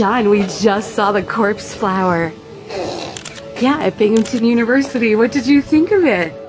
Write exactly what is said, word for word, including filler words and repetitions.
John, we just saw the corpse flower. Yeah, at Binghamton University. What did you think of it?